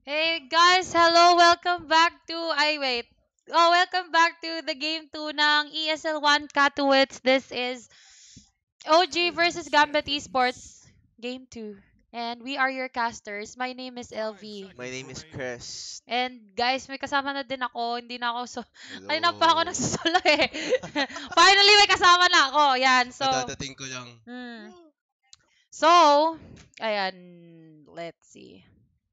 Hey guys, hello, welcome back to wait. Oh, welcome back to the game 2 ng ESL 1 Katowice. This is OG versus Gambit Esports game 2. And we are your casters. My name is LV. My name is Chris. And guys, may kasama na din ako. Hindi na ako kanina pa ako Hello. nagsusolo eh. Finally, may kasama na ako. Yan. So, Kadadating ko lang. hmm. So, ayan, let's see.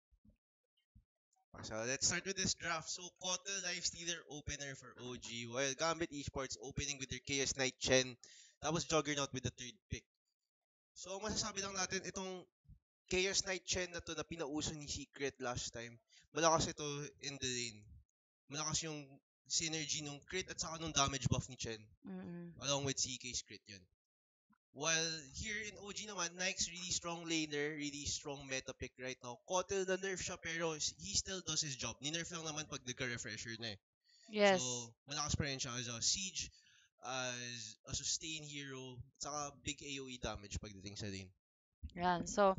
So let's start with this draft. So Kotal Lifestealer opener for OG, while Gambit Esports opening with their Chaos Knight Chen. Tapos Juggernaut with the third pick. So masasabi lang natin itong Chaos Knight Chen na to na pinauso ni Secret last time. Malakas ito in the lane. Malakas yung synergy nung crit at saka nung damage buff ni Chen. Mm-mm. Along with CK's crit yun. While here in OG naman, Nike's really strong laner, really strong meta pick right now. Kotel na nerf siya pero he still does his job. Ni-nerf lang naman pag nagka-refresher na eh. So, Yes. malakas pa rin siya as a siege, as a sustain hero, saka big AoE damage pagdating sa lane. Yan. So,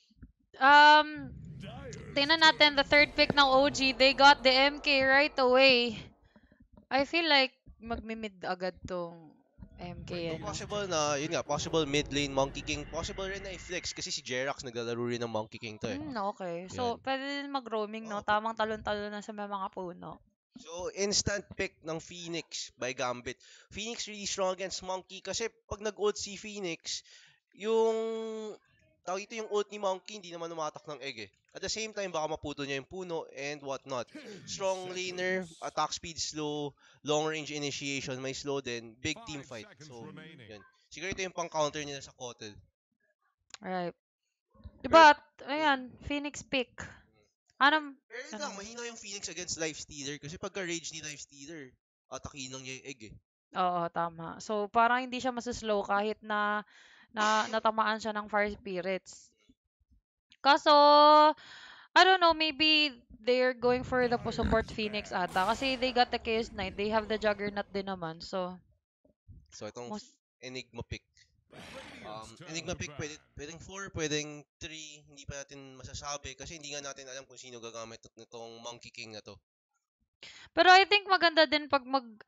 um, tingnan natin the third pick ng OG. They got the MK right away. I feel like magmi-mid agad tong MK, So, ano. possible na, yun nga, possible mid lane Monkey King. Possible rin na i-flex kasi si Jerax naglalaro rin ng Monkey King to eh. Okay. Yan. So, pwede din mag-roaming, no? Oh, Tamang talon-talon na sa may mga puno. so, instant pick ng Phoenix by Gambit. Phoenix really strong against Monkey kasi pag nag-ult si Phoenix, yung tawag ito yung ult ni Monkey, hindi naman umatak ng egg eh. At the same time, baka maputo niya yung puno and whatnot. Strong laner, attack speed slow, long range initiation, may slow din, big team fight. So, yun. Siguro ito yung pang-counter nila sa Kotel. Right. Pero, But, ayan, Phoenix pick. Anong, pero yun lang, ano? mahina yung Phoenix against Lifestealer kasi pagka-rage ni Lifestealer, atakin lang niya yung egg eh. Oo, tama. So, parang hindi siya masaslow kahit na natamaan siya ng Fire Spirits. Kaso, I don't know, maybe they're going for the support Phoenix ata. Kasi they got the Chaos Knight. They have the Juggernaut din naman. So, So, itong most... Enigma pick. Enigma pick, pwedeng 4, pwedeng 3, hindi pa natin masasabi kasi hindi nga natin alam kung sino gagamit nitong Monkey King na to. Pero I think maganda din pag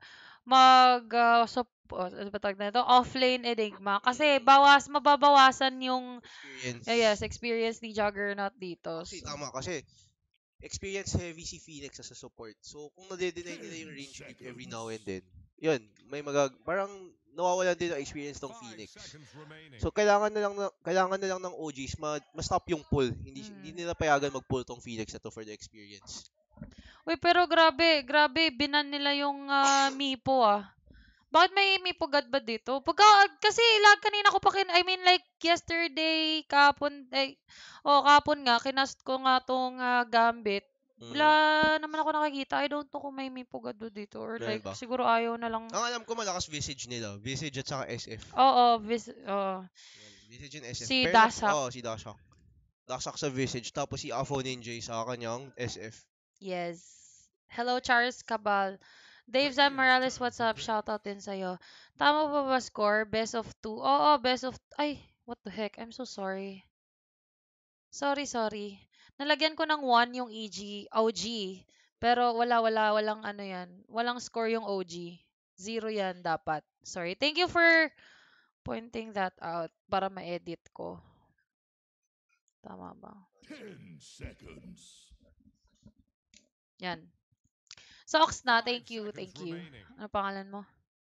ano ba tawag na ito? Offlane Enigma. Kasi mababawasan yung, yes, Experience. experience ni Juggernaut dito. Actually, So, tama kasi experience heavy si Phoenix as a support. So, kung nade-deny nila yung range beat every now and then, yun, parang nawawalan din ng experience ng Phoenix. So, kailangan na lang ng OGs ma-stop yung pull. Hindi mm. nila payagan mag-pull tong Phoenix na to for the experience. Uy, pero grabe, binan nila yung Mipo ah. Bakit may Mipo God ba dito? Kasi kanina ko pa I mean like yesterday, kapon nga, kinast ko nga tong Gambit. Wala Mm. naman ako nakikita. I don't know kung may Mipo God ba dito or Meron like ba? siguro ayaw na lang. Ang alam ko malakas Visage nila. Visage at saka SF. Oo, Yan, Visage and SF. si Pero Dasak. si Dashak. Dashak sa Visage. Tapos si Afo Ninja sa kanyang SF. Yes. Hello, Charles Cabal. Dave Zan Morales, what's up? Shoutout din sa'yo. Tama ba score? Best of 2? Oo, best of... Ay, what the heck? I'm so sorry. Sorry. Nalagyan ko ng 1 yung OG. Pero walang ano yan. Walang score yung OG. 0 yan dapat. Sorry. Thank you for pointing that out para ma-edit ko. Tama ba? 10 seconds. Yan. So, Oxna, thank you. Ano pangalan mo?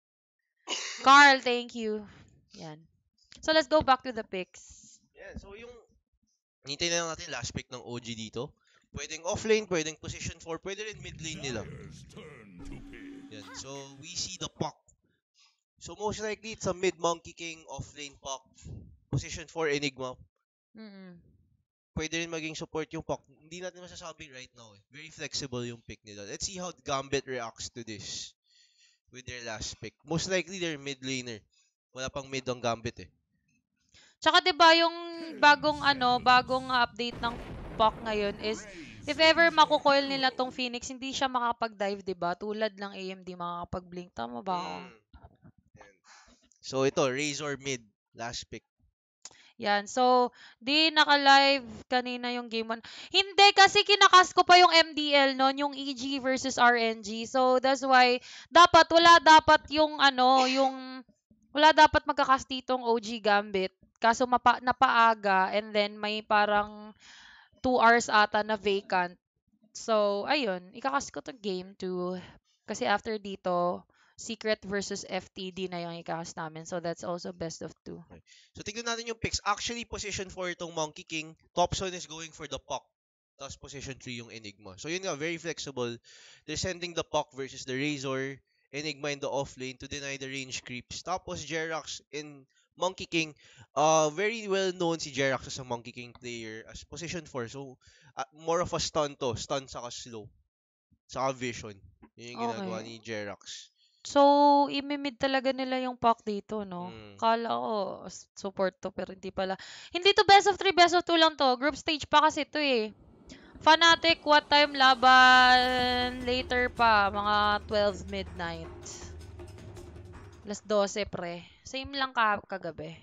Carl, thank you. Yan. So, let's go back to the picks. Yan, so yung hintayin na lang natin last pick ng OG dito. Pwedeng offlane, pwedeng position 4, pwede rin mid lane nila. Yan, so we see the puck. So most likely it's a mid Monkey King offlane puck. Position 4 Enigma. Mm-mm. Pwede rin maging support yung puck. Hindi natin masasabi right now eh. Very flexible yung pick nila. Let's see how Gambit reacts to this with their last pick. Most likely they're mid laner. Wala pang mid ang Gambit eh. Tsaka 'di ba yung bagong update ng POC ngayon is if ever makukoil nila tong Phoenix, hindi siya makakapag-dive, 'di ba? Tulad ng AMD makakapag-blink. Tama ba ako? Mm. Yan. So ito, Razor mid, last pick. Yan. So, di naka-live kanina yung game 1. Hindi, kasi kinakas ko pa yung MDL noon, yung EG versus RNG. So, that's why, wala dapat magkakas ditong OG Gambit. Kaso napaaga, and then may parang 2 hours ata na vacant. So, ayun, ikakas ko to game 2. Kasi after dito, Secret versus FTD na yung ikakas namin. So, that's also best of 2. So, tignan natin yung picks. Actually, position 4 itong Monkey King. Topson is going for the Puck. Tapos position 3 yung Enigma. So, yun nga, very flexible. They're sending the Puck versus the Razor. Enigma in the off lane to deny the range creeps. Tapos, Jerax in Monkey King. Very well known si Jerax as a Monkey King player as position 4. So, more of a stun to. Stun saka slow. Saka vision. Yun yung ginagawa Okay. ni Jerax. So, imimid talaga nila yung pack dito, no? Kala ko, support to, pero hindi pala. Hindi to best of 3, best of 2 lang to. Group stage pa kasi to eh. Fnatic, what time laban? Later pa, mga 12 midnight. Alas 12, pre. Same lang kagabi.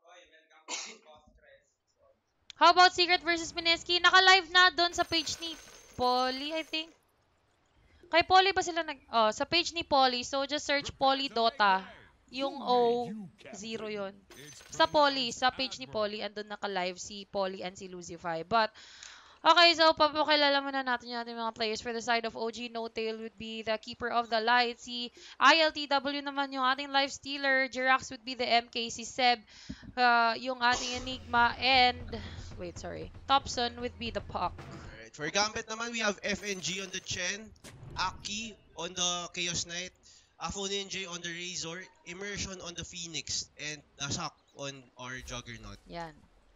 How about Secret versus Mineski? Naka-live na doon sa page ni Polly, I think. Kay Polly ba sila sa page ni Polly. So, just search Polly Dota. Yung O0 yun. Sa Polly, sa page ni Polly, andun naka-live si Polly and si Lucify. But, okay, so papakilala muna natin yung ating mga players. For the side of OG, No-Tail would be the Keeper of the Light. Si ILTW naman yung ating Life Stealer. Jirax would be the MK. Si Seb, yung ating Enigma. And, Topson would be the Puck. Alright, for Gambit naman, we have FNG on the Chen. Aki on the Chaos Knight, Afo Ninja on the Razor, Immersion on the Phoenix, and Dasak on our Juggernaut. Yan.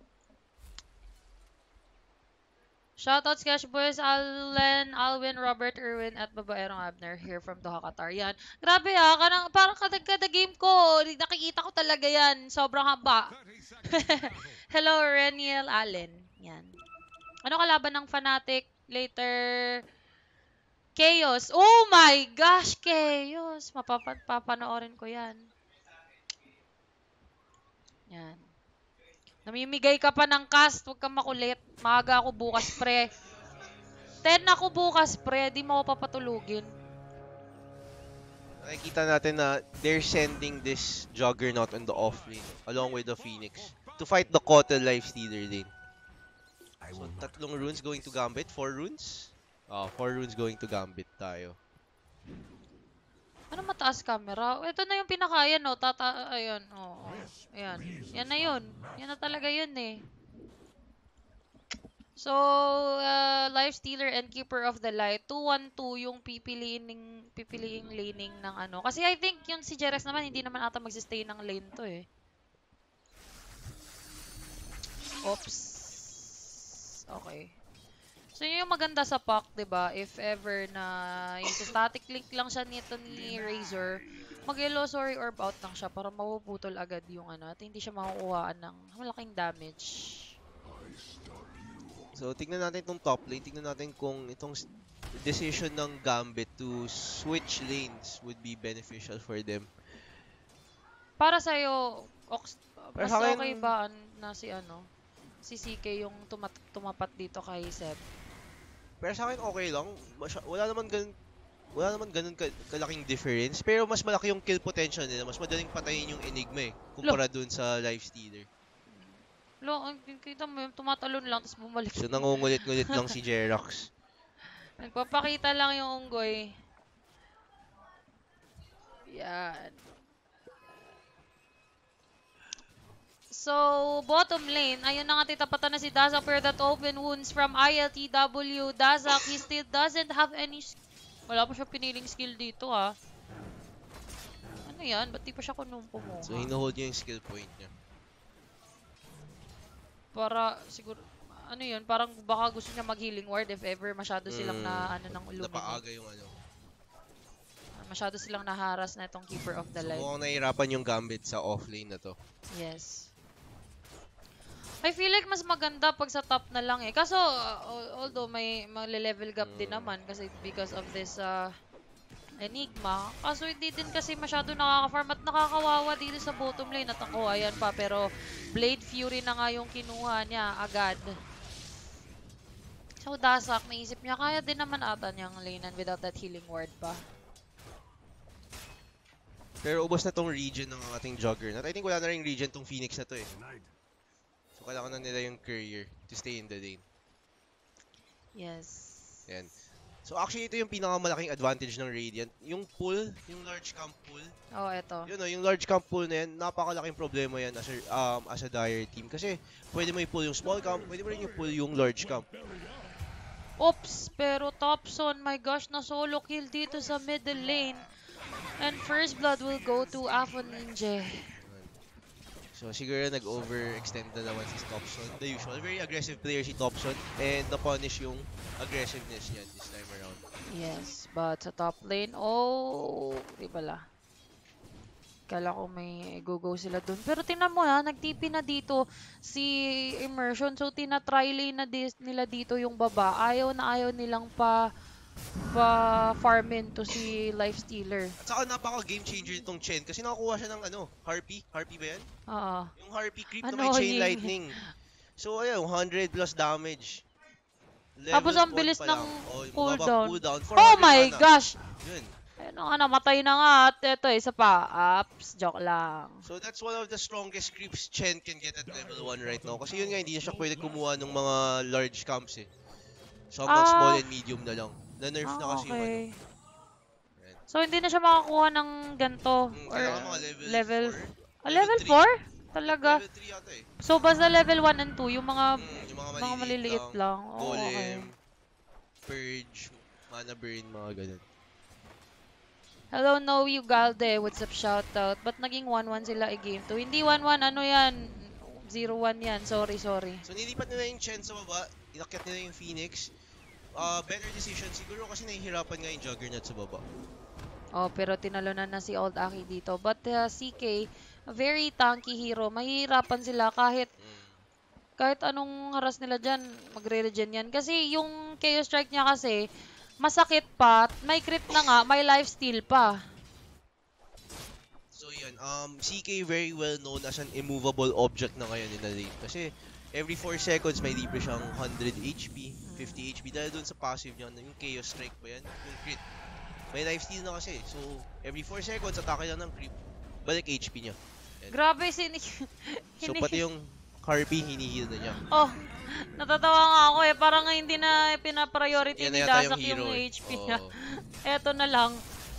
Shoutouts Cash Boys, Alwin, Robert, Irwin, at Babaerong Abner here from Doha, Qatar. Yan. Grabe parang kada game ko, nakikita ko talaga yan. Sobrang haba. Hello, Reniel Allen. Yan. Ano kalaban ng Fnatic later? Chaos. Oh my gosh, Chaos. Papanoorin ko yan. Yan. Namimigay ka pa ng cast. Huwag kang makulit. Maaga ako bukas, pre. 10 ako bukas, pre. Di mo ako papatulugin. Nakikita natin na they're sending this Juggernaut on the off lane along with the Phoenix to fight the Kotal Lifestealer lane. So, 3 runes going to Gambit. 4 runes? 4 runes going to Gambit tayo. Ano mataas camera? Ito na yung pinakaya, no? Ayan, oo. Ayan. Yan na yun. Yan na talaga yun eh. So, Life Stealer and Keeper of the Light. 2-1-2 yung pipiliing laning ng ano. Kasi I think yung si Jerex naman, hindi naman ata magsistay ng lane to eh. Oops. Okay. So, yun yung maganda sa pack, 'di ba? If ever na yung static link lang siya nito ni Razor, mag-yellow sorry orb out lang siya para mapuputol agad yung ano at hindi siya makukuhaan ng malaking damage. So, tignan natin itong top lane. Tignan natin kung itong decision ng Gambit to switch lanes would be beneficial for them. Para sa'yo, mas sa akin, okay ba na si CK yung tumapat dito kay Seb? Pero sa akin okay lang. Wala naman ganun kalaking difference. Pero mas malaki yung kill potential nila. Mas madaling patayin yung Enigma eh. Kumpara dun sa Lifestealer. Kita mo yung tumatalon lang tapos bumalik. So nangungulit-ngulit lang si Jerax. Nagpapakita lang yung unggoy. Yan. So, bottom lane, ayun na nga titapatan na si Dazak for that open wounds from ILTW. Dazak, he still doesn't have any... Wala pa siya piniling skill dito Ano yan? Ba't di pa siya kumuha? So, hinuhold niya yung skill point niya. Para, siguro... Ano yun? Parang baka gusto niya mag-healing ward if ever masyado silang ng Illumine. Napaaga yung Masyado silang naharas na itong Keeper of the Light. So, mukhang nahihirapan yung Gambit sa offlane na to. Yes. I feel like mas maganda pag sa top na lang eh. Kaso, although may level gap din naman kasi because of this Enigma. Kaso hindi din kasi masyado nakaka-farm at nakakawawa dito sa bottom lane. At ako, ayan pa. Pero Blade Fury na nga yung kinuha niya agad. So, Dasak, naisip niya, kaya din naman ata niyang lanean without that healing ward pa. Pero ubos na tong region ng ating Juggernaut. I think wala na rin region tong Phoenix na to eh. So kailangan na nila yung courier to stay in the lane. Yes. Yan. So actually ito yung pinakamalaking advantage ng Radiant. Yung pull, yung large camp pull. Oh, eto. Yun know, yung large camp pull na yan, napakalaking problema yan as a Dire team. Kasi pwede mo i-pull yung small camp, pwede mo rin i-pull yung large camp. Oops! Pero Topson, my gosh, na solo kill dito sa middle lane. And first blood will go to Afoninje. So siguro nag-overextend na naman si Topson. The usual, very aggressive player si Topson. And na-punish yung aggressiveness niya this time around. Yes, but sa top lane, oh, di pala. Kala ko may go-go sila dun. Pero tingnan mo ha, nag-TP na dito si Immersion. So, tina-try lane na nila dito yung baba. Ayaw nilang pa-farmin to si Lifestealer. At saka napaka-game changer itong Chen. Kasi nakakuha siya ng Harpy. Harpy ba yan? Oo. Yung Harpy creep na may Chain Annoying. Lightning. So, ayun, 100 plus damage. Tapos ang 1 bilis pa lang. ng Mababa cooldown. 400 Oh my mana. gosh! Yun. Ayun nga, namatay na nga. At ito, isa pa. Ups, joke lang. So that's one of the strongest creeps Chen can get at level 1 right now. Kasi yun nga, hindi na siya pwede kumuha ng mga large camps eh. So hanggang small and medium na lang. Na-nerf na kasi yung okay. Yan. So, hindi na siya makakuha ng ganito. Or Kailangan mga level 4. level 4? Talaga? Level 3 yata eh. So, basta level 1 and 2, yung mga Yung mga mga maliliit lang. Oh, okay. Golem, Purge, Mana Burn, mga ganun. Hello, No Ugalde. What's up, shoutout? Ba't naging 1-1 sila i-game 2? Hindi 1-1, ano yan? 0-1 yan. Sorry. So nilipat nila yung Chen sa baba, inakyat nila yung Phoenix. Better decision siguro kasi nahihirapan nga yung Juggernaut sa baba. Oh, pero tinalunan na si Old Aki dito. But CK, a very tanky hero. Mahihirapan sila kahit anong haras nila dyan, magre-regen yan. Kasi yung Chaos Strike niya kasi, masakit pa, may crit na nga, may lifesteal pa. So yun, CK very well known as an immovable object na ngayon in the lane. Kasi every 4 seconds may libre siyang 100 HP, 50 HP. Dahil dun sa passive niya, yung Chaos Strike pa yan, yung crit. May lifesteal na kasi. So every 4 seconds, atake lang ng creep. Balik HP niya. Yan. Grabe, So pati yung Harpy, hini-heal na niya. Oh, natatawa nga ako eh. Parang nga hindi na pinapriority Yan ni na yata Dasak yung hero yung eh. HP niya. Oo. Eto na lang.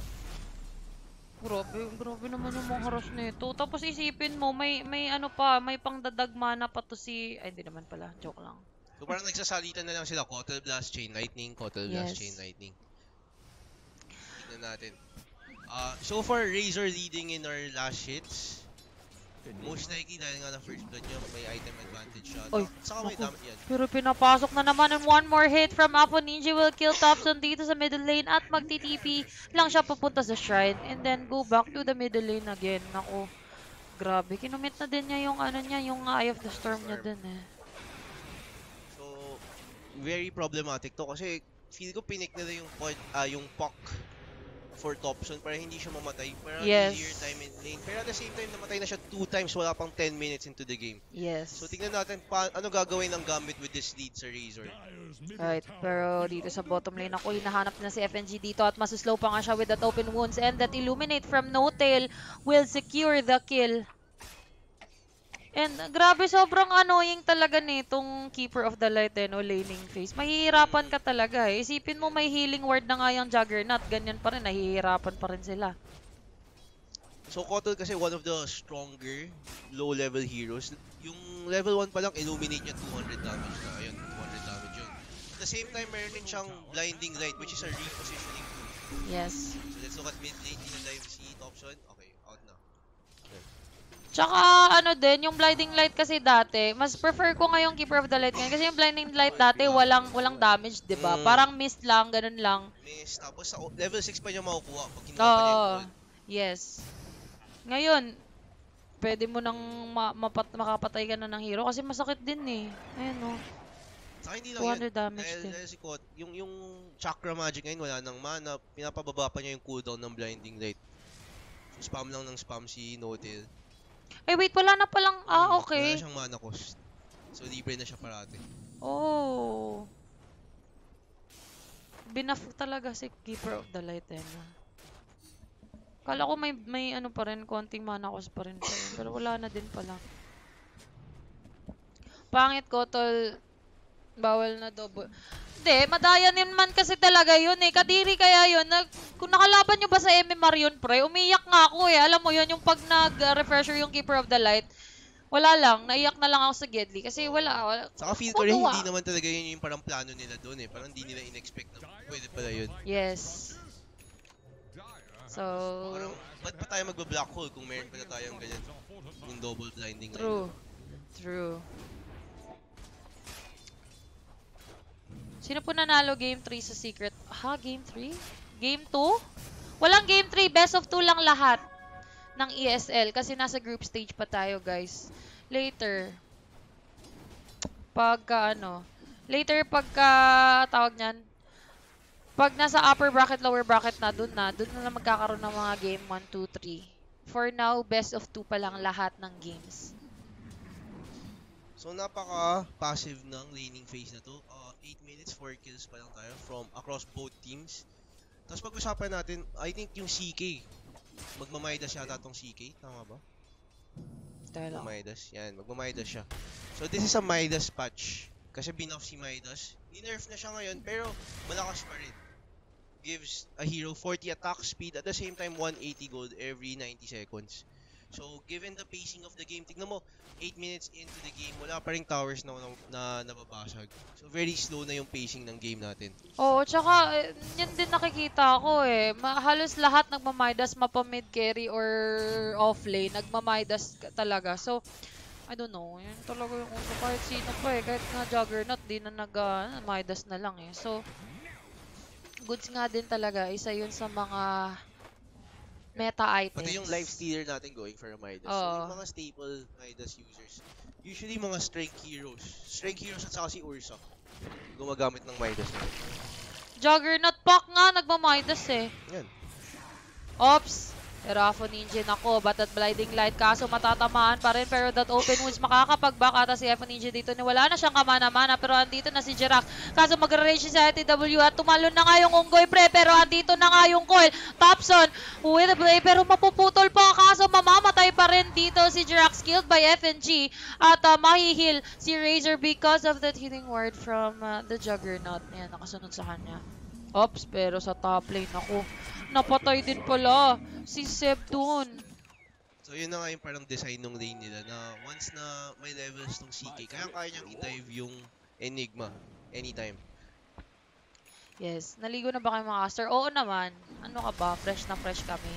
Grabe naman yung mga haras nito. Tapos isipin mo, may ano pa, may pangdadagmana pa to si... Ay, hindi naman pala. Joke lang. So parang nagsasalitan na lang sila, Cottle Blast, Chain Lightning, Cottle Blast, Yes. Chain Lightning. Tignan natin. So far, Razor leading in our last hits. Most likely dahil nga na first blood niya, may item advantage siya. Oy, Saka may naku. damage yan. Pero pinapasok na naman and one more hit from Apo Ninja will kill Topson dito sa middle lane at magti-TP lang siya papunta sa shrine and then go back to the middle lane again. Naku, grabe. Kinumit na din niya yung ano niya, yung Eye of the Storm niya din eh. So, very problematic to kasi feel ko pinik nila yung Puck for Topson para hindi siya mamatay. Para Yes. easier time in lane. Pero at the same time, namatay na siya 2 times wala pang 10 minutes into the game. Yes. So, tignan natin ano gagawin ng Gambit with this lead sa Razor. Right, pero dito sa bottom lane ako, hinahanap na si FNG dito at masuslow pa nga siya with that open wounds and that Illuminate from No-Tail will secure the kill. And grabe, sobrang annoying talaga nitong Keeper of the Light no laning phase. Mahihirapan ka talaga eh. Isipin mo may healing ward na nga yung Juggernaut, ganyan pa rin, nahihirapan pa rin sila. So, Cottle kasi one of the stronger low-level heroes. Yung level 1 pa lang, Illuminate niya 200 damage na. Ayun, 200 damage yun. At the same time, meron din siyang Blinding Light, which is a repositioning tool. Yes. So, let's look at mid lane. Dive si Topson. Okay, out na. Tsaka ano din, yung Blinding Light kasi dati, mas prefer ko ngayong Keeper of the Light ngayon. Kasi yung Blinding Light dati, walang damage, di ba? Parang mist lang, ganun lang. Miss. Tapos, sa level 6 pa niya makukuha pag kinuha pa niya yung Oo. ult. Yes. Ngayon, pwede mo nang makapatay ka na ng hero kasi masakit din eh. Ayun o. Saka hindi lang yun. 200 damage din. Dahil si Kot, yung Chakra Magic ngayon, wala nang mana. Pinapababa pa niya yung cooldown ng Blinding Light. So, spam lang ng spam si No-Tail. Ay, wait, wala na palang... Ah, Wala okay. na siyang mana cost. So, libre na siya parati. Oh. Binuff talaga si Keeper of the Light eh. Kala ko may ano pa rin, konting mana cost pa rin. Pero wala na din pala. Pangit ko, tol. Bawal na double. Hindi, madaya naman kasi talaga yun eh. Kadiri kaya yun. Kung nakalaban nyo ba sa MMR yun, pre, umiyak nga ako eh. Alam mo yun, yung pag nag-refresher yung Keeper of the Light, wala lang. Naiyak na lang ako sa Gedli. Kasi wala. Saka feel ko rin hindi naman talaga yun yung parang plano nila doon eh. Parang hindi nila in-expect na pwede pala yun. Yes. So, Parang, ba't pa tayo magba-black hole kung meron pa na tayong ganyan? Yung double blinding. True. Sino po nanalo game 3 sa Secret? Ha? Game 3? Game 2? Walang game 3. Best of 2 lang lahat ng ESL. Kasi nasa group stage pa tayo, guys. Later, pagka tawag niyan, pag nasa upper bracket, lower bracket na, dun na magkakaroon ng mga game 1, 2, 3. For now, best of 2 pa lang lahat ng games. So, napaka-passive ng laning phase na to. 8 minutes, 4 kills pa lang tayo from across both teams. Tapos pag-usapan natin, I think yung CK. Magmamaidas yata tong CK. Tama ba? Magmamaidas. Yan, magmamaidas siya. So, this is a Midas patch. Kasi binoff si Midas. Ni-nerf na siya ngayon, pero malakas pa rin. Gives a hero 40 attack speed at the same time 180 gold every 90 seconds. So, given the pacing of the game, tignan mo, 8 minutes into the game, wala pa ring towers na nababasag. So, very slow na yung pacing ng game natin. Oo, tsaka, yan din nakikita ko eh. Halos lahat nagmamaidas, mapa mid carry or off lane, nagmamaidas talaga. So, I don't know, yun talaga yung uso. Kahit sino pa eh, kahit nga Juggernaut, di na nag-maidas na lang eh. So, goods nga din talaga, isa yun sa mga meta items. Pati yung life stealer natin going for a Midas. So, yung mga staple Midas users, usually mga strength heroes. Strength heroes at saka si Ursa. Gumagamit ng Midas na. Juggernaut Pack nga, nagmamaidas eh. Yan. Ops! Erafo Ninja nako, bat at blinding light kaso matatamaan pa rin pero that open wounds makakapag-back ata si Efo Ninja dito ni wala na siyang kamana-mana pero andito na si Jirax kaso mag-range sa ITW at tumalon na nga yung Unggoy pre pero andito na nga yung Coil Thompson with the play pero mapuputol pa kaso mamamatay pa rin dito si Jirax killed by FNG at mahihil si Razor because of that healing word from the Juggernaut. Ayan, nakasunod sa kanya. Ops, pero sa top lane ako, napatay din pala si Seb dun. So yun na nga yung parang design ng lane nila na once na may levels tong CK, kaya niyang i-dive yung Enigma anytime. Yes, naligo na ba kayo mga caster? Oo naman. Ano ka ba? Fresh na fresh kami.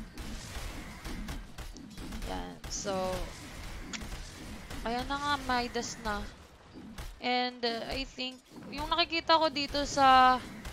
Yan, so ayan na nga, Midas na. And I think, yung nakikita ko dito sa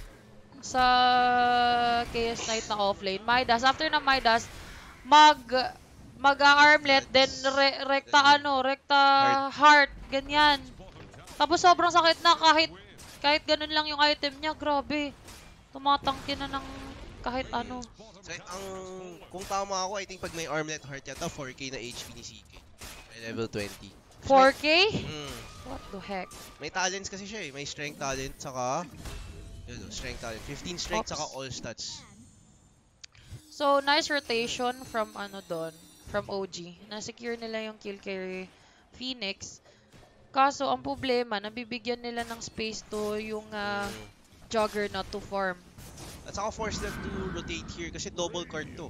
Chaos Knight na offlane, Midas, after na Midas, mag-armlet, then rekta heart, ganyan. Tapos sobrang sakit na kahit ganun lang yung item niya, grabe. Tumatangki na ng kahit ano. So, kung tama ako, I think pag may armlet heart yata, 4k na HP ni CK. May level 20. 4K? What the heck? May talents kasi siya eh. May strength talent, saka yun, strength talent. 15 strength, saka all stats. So, nice rotation from from OG. Na-secure nila yung kill kay Phoenix. Kaso, ang problema, nabibigyan nila ng space to yung Juggernaut to farm. At saka force them to rotate here kasi double card to.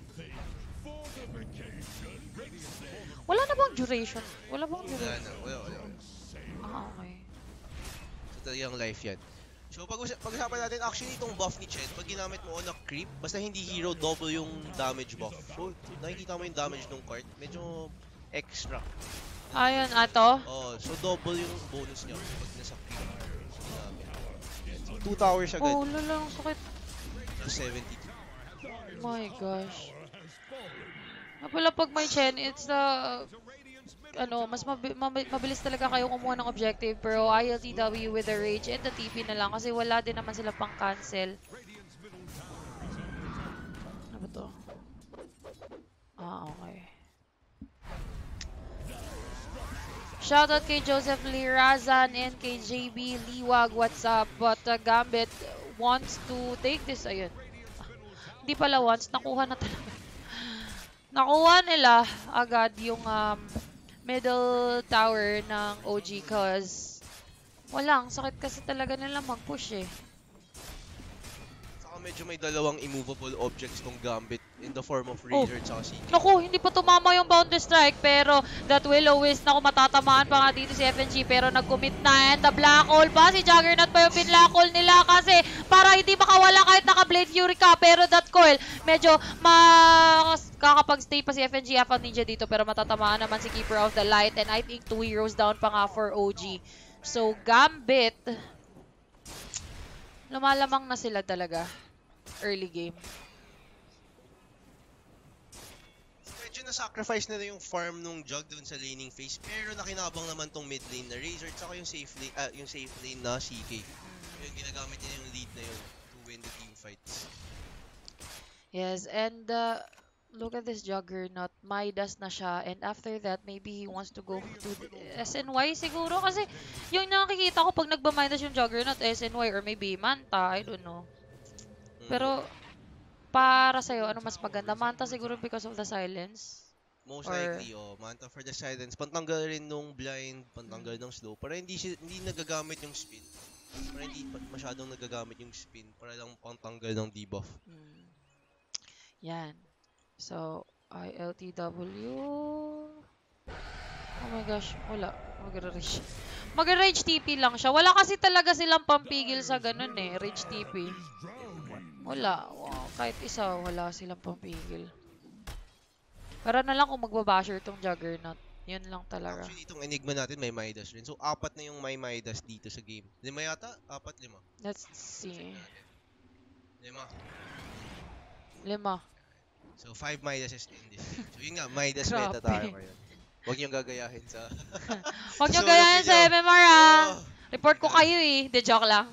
Wala na bang duration? Wala bang duration? Wala. Ah, okay. So, talagang life yan. So, pag-usapan natin, actually, itong buff ni Chen, pag ginamit mo on a creep, basta hindi hero, double yung damage buff. So, nakikita mo yung damage ng card, medyo extra. Ayun, ato? So double yung bonus niya pag nasa creep. So, 2 towers agad. Oh, lalang sakit. 72. My gosh. Pala pag may Chen, it's ano, mas mabilis talaga kayo kumuha ng objective, pero ILTW with the rage and the TP na lang kasi wala din naman sila pang cancel. Ano ba to? Ah, okay. Shoutout kay Joseph Lirazan and kay JB Liwag, what's up? But Gambit wants to take this, ayun. Hindi pala wants, nakuha na talaga. Nakuha nila agad yung middle tower ng OG cause walang sakit kasi talaga nila mag-push eh. Saka medyo may dalawang immovable objects tong Gambit in the form of Razor at saka CK. Naku, hindi pa tumama yung Boundary Strike pero that Will-O-Wisp, naku, matatamaan pa nga dito si FNG pero nag-commit na and the Black Hole pa, si Juggernaut pa yung Black Hole nila kasi para hindi makawala kahit naka-Blade Fury ka pero that coil, medyo kakapag-stay pa si FNG Alpha Ninja dito pero matatamaan naman si Keeper of the Light and I think 2 heroes down pa nga for OG. So, Gambit, lumalamang na sila talaga early game. Medyo na-sacrifice nila yung farm nung Jug dun sa laning phase pero nakinabang naman tong mid lane na Razor at saka yung safe lane na CK. Yung ginagamit niya yung lead na yun to win the team fights. Yes, and look at this Juggernaut. Midas na siya and after that maybe he wants to go to SNY siguro kasi yung nakikita ko pag nagba-Midas yung Juggernaut SNY or maybe Manta, I don't know. Pero para sa'yo, ano mas maganda? Manta siguro because of the silence? Most likely, Manta for the silence. Pantanggal rin nung blind, pantanggal ng slow. Para hindi nagagamit yung spin. Para hindi masyadong nagagamit yung spin. Para lang pantanggal ng debuff. Yan. So, ILTW... Oh my gosh, wala. Mag-rage. Mag-rage TP lang siya. Wala kasi talaga silang pampigil sa ganun eh. Rage TP. Wala. Wow, kahit isa, wala silang pampigil. Para na lang kung magbabasher tong Juggernaut. Yun lang talaga. Actually, itong Enigma natin may Midas rin. So, 4 na yung may Midas dito sa game. 5 yata? 4, 5. Let's see. 5. 5. So, 5 Midases in this game. So, yun nga, Midas Grabe. meta tayo ngayon. Huwag niyong gagayahin sa... Huwag nyo Solo gayahin sa video. MMR ah. Oh. Report ko kayo eh. De joke lang.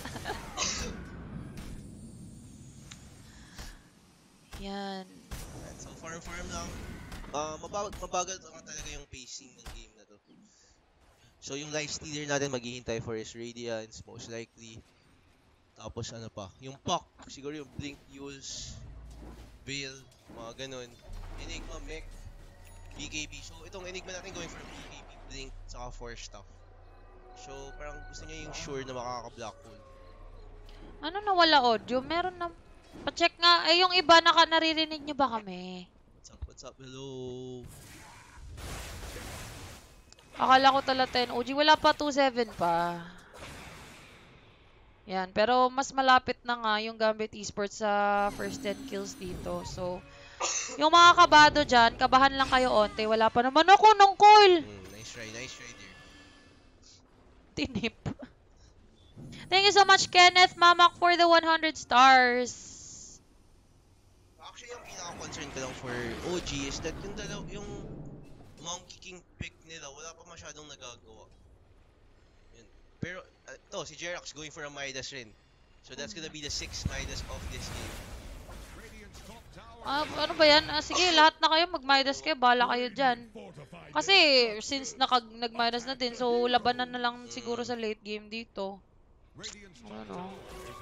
Yan. So, farm lang. Mabagal nga talaga yung pacing ng game na to. So, yung life stealer natin maghihintay for his Radiance, most likely. Tapos, ano pa? Yung Puck, siguro yung Blink Use, Veil, mga ganun. Enigma, Mech, BKB. So, itong Enigma natin going for BKB, Blink, saka Force Staff. So, parang gusto niya yung sure na makaka-black hole. Ano nawala audio? Meron na... Pa-check nga. Eh, yung iba, naririnig nyo ba kami? What's up? Hello? Akala ko tala 10 OG. Wala pa 2-7 pa. Yan. Pero mas malapit na nga yung Gambit Esports sa first 10 kills dito. So, yung mga kabado dyan, kabahan lang kayo onte. Wala pa naman ako ng coil. Nice try there. Tinip. Thank you so much, Kenneth Mamak, for the 100 stars. Actually, yung pinaka-concern ko lang for OG is that yung Monkey King pick nila, wala pa masyadong nagagawa. Yun. Pero, si Jerax going for a Midas rin. So that's gonna be the 6th Midas of this game. Ano ba yan? Sige, lahat na kayo mag-Midas kayo. Bala kayo dyan. Kasi, since nag-Midas na din, so labanan na lang siguro sa late game dito. Ano?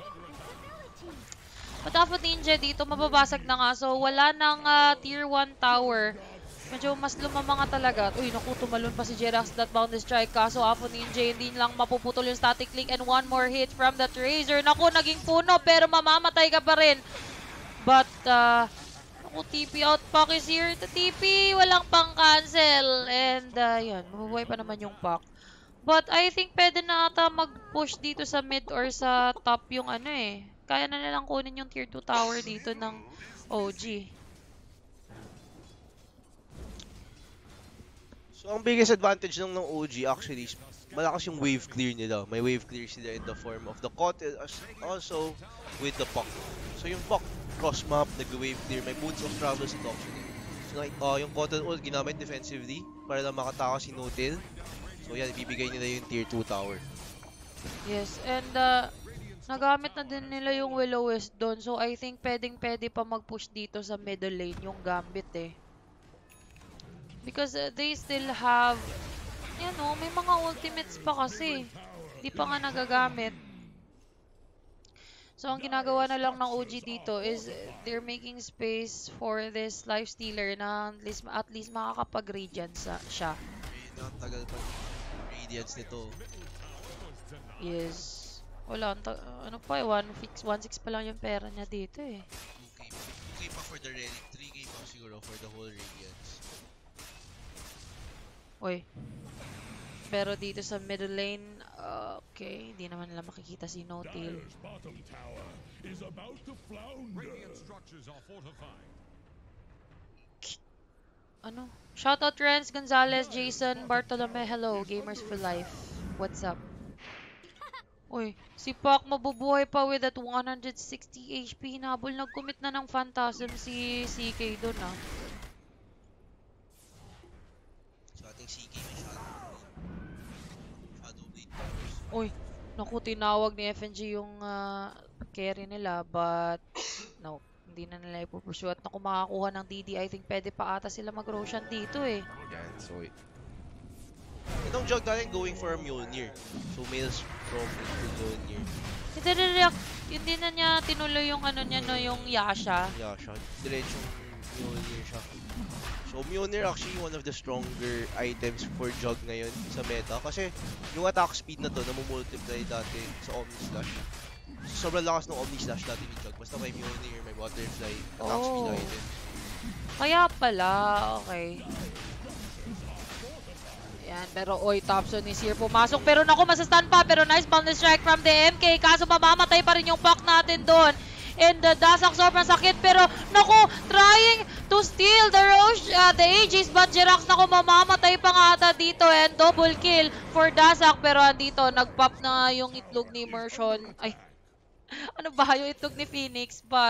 Patapos Ninja dito, mababasag na nga. So, wala nang tier 1 tower. Medyo mas lumamang nga talaga. Uy, naku, tumalon pa si Jerax that bounded strike. Kaso, Apo Ninja, hindi lang mapuputol yung static link. And one more hit from that Razor. Naku, naging puno, pero mamamatay ka pa rin. But, naku, TP out pack is here. The TP, walang pang cancel. And, yun, mabubuhay pa naman yung pack. But, I think pwede na ata mag-push dito sa mid or sa top yung ano eh. Kaya na nilang kunin yung tier 2 tower dito ng OG. So, ang biggest advantage ng OG actually is malakas yung wave clear nila. May wave clear sila in the form of the Kotel also with the Puck. So, yung Puck cross map, nag-wave clear, may boots of travel sa Toxin. So, like, yung Kotel ult ginamit defensively. para lang makatakas si Nutil. So yan, ibibigay nila yung tier 2 tower. Yes, and nagamit na din nila yung Will-O-Wisp doon. So, I think pwedeng-pwede pa mag-push dito sa middle lane yung Gambit eh. Because they still have, may mga ultimates pa kasi. Di pa nga nagagamit. So, ang ginagawa na lang ng OG dito is they're making space for this Lifestealer na at least makakapag-radiance siya. Ayun, tagal pa radiance nito. Yes. Wala, ano pa eh, 1.6 pa lang yung pera niya dito eh. 2K pa for the relic, 3K pa siguro for the whole radiance. Uy. Pero dito sa middle lane, okay, hindi naman nila makikita si Notil. Dire's bottom tower is about to flounder. Radiant structures are fortified. Ano? Shoutout Renz, Gonzalez, Jason, Bartolome, hello, Gamers for Life. What's up? Uy, si Pac mabubuhay pa with that 160 HP. Hinabol, nag-commit na ng Phantasm si CK doon ah. So ating CK may Shadow Blade powers. Uy, naku, tinawag ni FNG yung carry nila, but no, hindi na nila ipupursue. At naku, makakuha ng DD, I think pwede pa ata sila mag-Roshan dito eh. Yan, so itong jug natin going for a Mjolnir. So Males from Mjolnir. Hindi na niya tinuloy yung ano niya, no, yung Yasha. Yeah, siya. Diretsong Mjolnir siya. So Mjolnir actually one of the stronger items for jug ngayon sa meta. Kasi yung attack speed na to, namumultiply dati sa Omni Slash. So, sobrang lakas ng Omni Slash dati ni jug. Basta may Mjolnir, may Butterfly, attack speed item. Kaya pala, okay. Yan, pero oy, Thompson is here pumasok. Pero naku, masastan pa. Pero nice boundary strike from the MK. Kaso mamamatay pa rin yung Pac natin doon. And Dasak sobrang sakit. Pero naku, trying to steal the Aegis. But Jirax, naku, mamamatay pa nga ata dito. And double kill for Dasak. Pero andito, nagpop na yung itlog ni Mershon. Ay, ano ba yung itlog ni Phoenix? But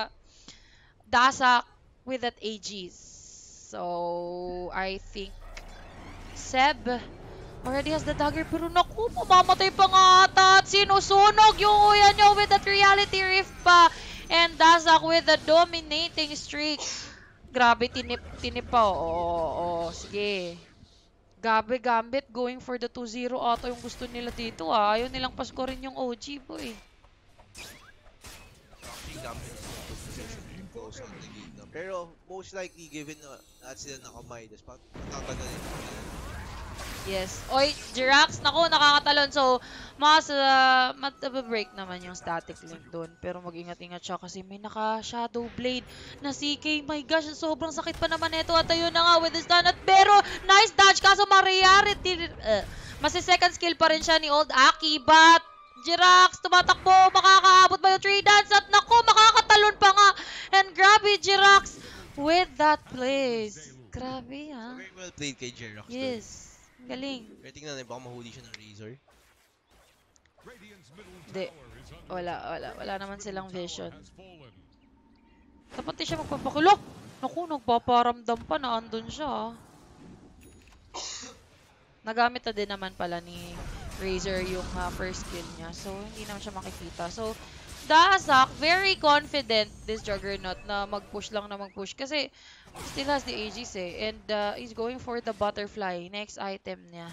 Dasak with that Aegis. So, I think Seb already has the dagger, pero naku, mamamatay pa nga ata at sinusunog yung uya nyo with that reality rift pa. And Dasak with the dominating streak. Grabe, tinip pa. Oo, sige. Gabi Gambit going for the 2-0 ata yung gusto nila dito ah. Ayaw nilang paskorin yung OG boy. Actually, Gambit is not position goes on the game na. Pero most likely given na lahat sila nakamay, matatagalin pa nila. Yes. Oy, Jirax, naku, nakakatalon. So, break naman yung static link doon. Pero mag-ingat-ingat siya kasi may naka-Shadow Blade na CK. My gosh, sobrang sakit pa naman ito. At ayun na nga with the stun. At pero, nice dodge. Kaso ma-reality. Masi-second skill pa rin siya ni Old Aki. But, Jirax, tumatakbo. Makakaabot ba yung 3 dance? At naku, makakatalon pa nga. And grabe, Jirax with that plays. Grabe, ha? Very well played kay Jirax. Yes. Galing. Pero tingnan natin, baka mahuli siya ng Razor. Hindi. Wala naman silang vision. Dapat di siya magpapakulo. Naku, nagpaparamdam pa na andun siya. Nagamit na din naman pala ni Razor yung first kill niya. So, hindi naman siya makikita. So, Dasak, very confident this Juggernaut na mag-push lang na mag-push. Kasi, still has the Aegis eh. And he's going for the Butterfly. Next item niya.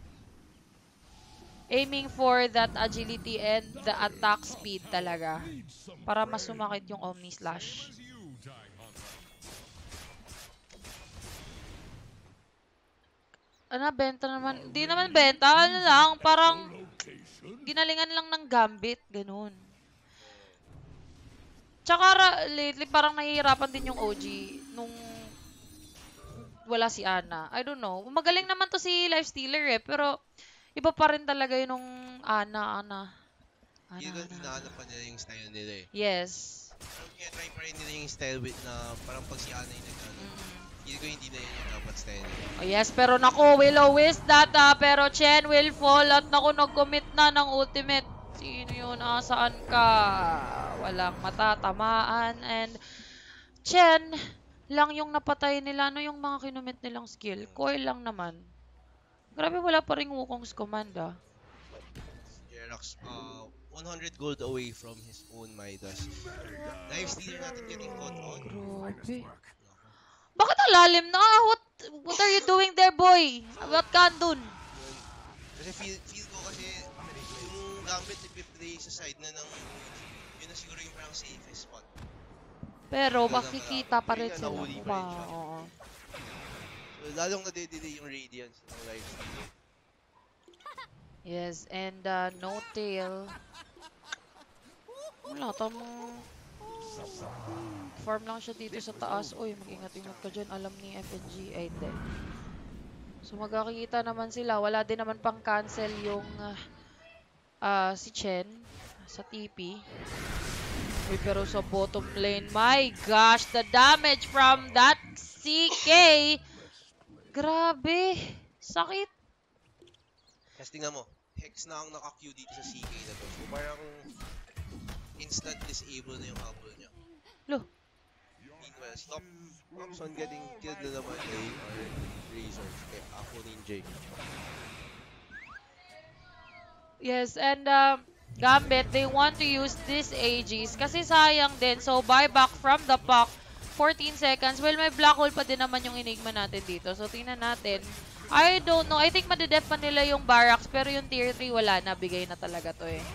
Aiming for that agility and the attack speed talaga. Para mas sumakit yung Omni Slash. Ano, benta naman? Hindi naman benta. Ano lang, parang ginalingan lang ng Gambit. Ganun. Tsaka lately parang nahihirapan din yung OG nung wala si Ana. I don't know. Magaling naman to si Lifestealer eh. Pero iba pa rin talaga yun nung Ana. Hinahanap pa nila yung style nila eh. Yes. Pero kaya try pa rin nila yung style with na parang pag si Ana yung nag-ano. Hindi na yun yung dapat style nila. Oh yes, pero naku, Will-O-Wisp that pero Chen will fall at naku, nag-commit na ng ultimate. Sino yun? Saan ka? Walang matatamaan. And Chen lang yung napatay nila. Ano yung mga kinumit nilang skill? Coil lang naman. Grabe, wala pa ring Wukong's command ah. Jerax, 100 gold away from his own Midas. Lifestealer natin getting caught on. Grabe. Bakit ang lalim na? What are you doing there, boy? What ka dun? Kasi feel ko kasi yung Gambit nagpiplay sa side na ng yun na siguro yung parang safest spot. Pero makikita pa rin Ayun, sila. nahuli pa rin siya. Oo. So, lalong nade-delay yung Radiance ng lifestealer. Yes, and no tail. Wala, tamang farm lang siya dito sa taas. Uy, mag-ingat-ingat ka dyan. Alam ni FNG. Ay, hindi. So, magkakita naman sila. Wala din naman pang cancel yung si Chen sa TP. Uy, pero sa bottom lane, my gosh, the damage from that CK. Grabe. Sakit. Kasi tingnan mo, Hex na ang naka-Q dito sa CK na to. So, parang instant disable na yung habol niya. Lo. Meanwhile, Thompson getting killed na naman ay Razor. Kaya ako Ninja. Yes, and Gambit, they want to use this AGs kasi sayang din. So, buyback from the puck, 14 seconds. Well, may black hole pa din naman yung Enigma natin dito. So, tingnan natin. I don't know. I think madedef pa nila yung barracks, pero yung tier 3 wala na. Bigay na talaga to eh.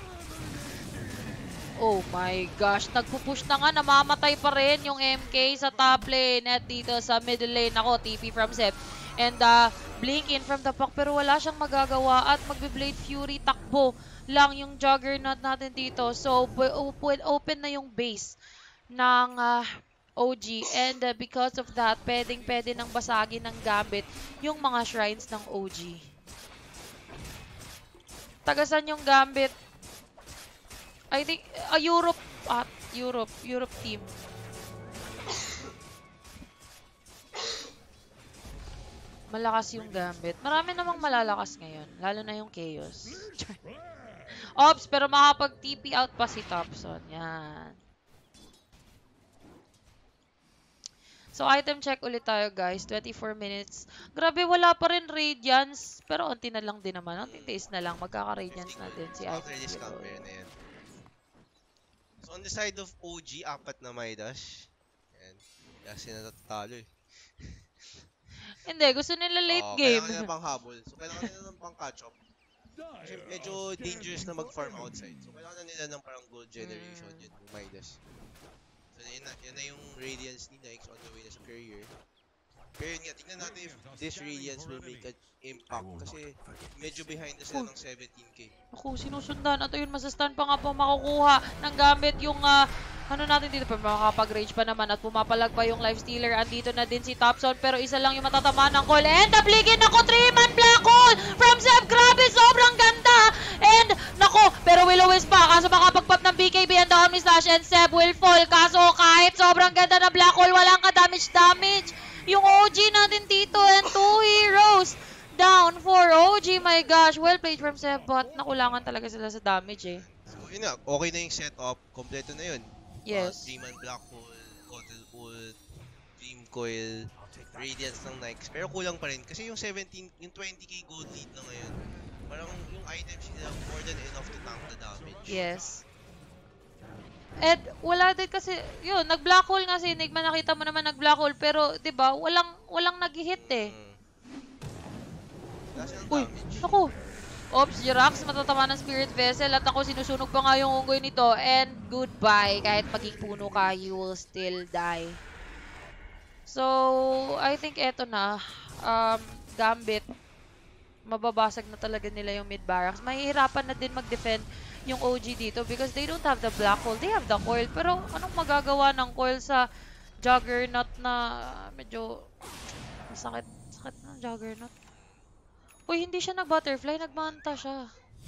Oh my gosh. Nagpupush na nga. Namamatay pa rin yung MK sa top lane at dito sa middle lane. Ako, TP from Zep. And blink in from the puck, pero wala siyang magagawa at magbe-Blade Fury takbo lang yung Juggernaut natin dito. So, open na yung base ng OG. And because of that, pwede nang basagin ng Gambit yung mga shrines ng OG. Tagasan yung Gambit? I think, Europe team. Malakas yung Gambit. Marami namang malalakas ngayon. Lalo na yung Chaos. Ops, pero makapag-TP out pa si Thompson. Yan. So, item check ulit tayo, guys. 24 minutes. Grabe, wala pa rin Radiance. Pero unti na lang din naman. Unti taste na lang. Magkaka-Radiance na din si After item. this compare na yan. So, on the side of OG, apat na Midas. Yan. Kasi natatalo eh. Hindi, gusto nila late game. Kailangan nila pang habol. So, kailangan nila ng pang catch up. Kasi medyo dangerous na mag-farm outside. So, kailangan nila ng parang gold generation yun, yung Midas. So, yun na yung Radiance ni Nyx on the way na sa career. Pero yun nga, tingnan natin if this Radiance will make an impact. Kasi medyo behind na sila ng 17k. Ako, sinusundan. At ayun, masastan pa nga po makukuha ng Gambit yung ano natin dito. Pero makakapag-rage pa naman at pumapalag pa yung Lifestealer. Andito na din si Thompson. Pero isa lang yung matatamaan ng call. And nabligin ako, 3-man black hole from Zeb. Grabe, sobrang ganda. And, nako, pero Will-O-Wisp pa. Kaso makapag-pop ng BKB and the Omnislash and Zeb will fall. Kaso kahit sobrang ganda na black hole, walang ka-damage. Yung OG natin dito and 2 heroes down for OG. My gosh, well played from Zeb, but nakulangan talaga sila sa damage eh. So, yun na, okay na yung setup. Kompleto na yun. Yes. 3-man Black Hole, Coddle Ult, Dream Coil, Radiance ng Nyx. Pero kulang pa rin. Kasi yung 20k gold lead na ngayon, parang yung items nila more than enough to tank the damage. Yes. And wala din kasi, yun, nag-black hole nga si Enigma. Nakita mo naman nag-black hole. Pero, di ba, walang nag-hit eh. Wala silang Uy, damage. naku. Ops, Jirax, matatama ng Spirit Vessel. At ako, sinusunog pa nga yung unggoy nito. And goodbye. Kahit maging puno ka, you will still die. So, I think eto na. Gambit. Mababasag na talaga nila yung mid-barracks. Mahihirapan na din mag-defend yung OG dito because they don't have the black hole. They have the coil. Pero anong magagawa ng coil sa Juggernaut na medyo sakit ng Juggernaut? Uy, hindi siya nag-butterfly. Nagmanta siya.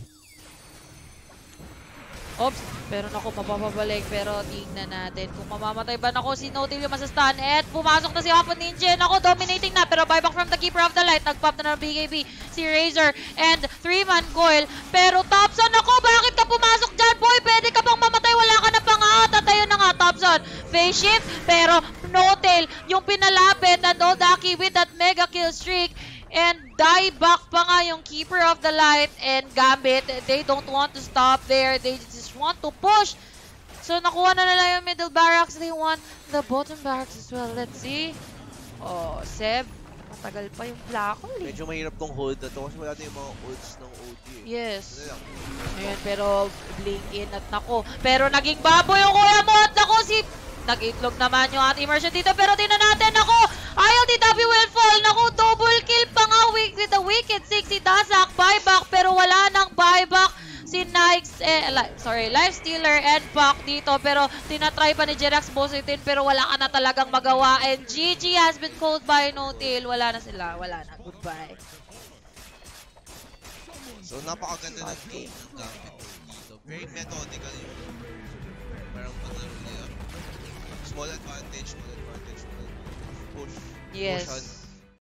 Oops. Pero naku, mapapabalik. Pero tingnan natin kung mamamatay ba. Naku, si Notil yung masastan. At pumasok na si Hapon Ninja. Naku, dominating na. Pero buyback from the Keeper of the Light. Nag-pop na ng BKB. Si Razor. And 3-man coil. Pero Thompson, naku, bakit ka pumasok dyan, boy? Pwede ka bang mamatay? Wala ka na pangat. At ayun na nga, Thompson. Face shift. Pero Notil No-tail yung pinalapit and Odaki with that mega kill streak. And die back pa nga yung Keeper of the Light and Gambit. They don't want to stop there. They just want to push. So nakuha na nila yung middle barracks. They want the bottom barracks as well. Let's see. Oh, Seb. Matagal pa yung Blackle eh. Medyo mahirap tong hold na to kasi wala na yung mga ults ng OG. Yes. Ano lang? Ayun, pero blink in at nako. Pero naging baboy yung kuya mo at nako si... Nag-itlog naman yung ating immersion dito pero tingnan natin, nako! Ayaw ni W will fall, nako! Double kill pa nga with the Wicked 6 si Dazak, buyback pero wala nang buyback si Nikes, Lifestealer and Pac dito pero tinatry pa ni Jerax Bositin pero wala ka na talagang magawa and GG has been called by No-tail. Wala na sila, wala na. Goodbye. So, napakaganda ng game ng Gambit dito. Very methodical yung parang paglaro nila. Small advantage, push. Yes. Push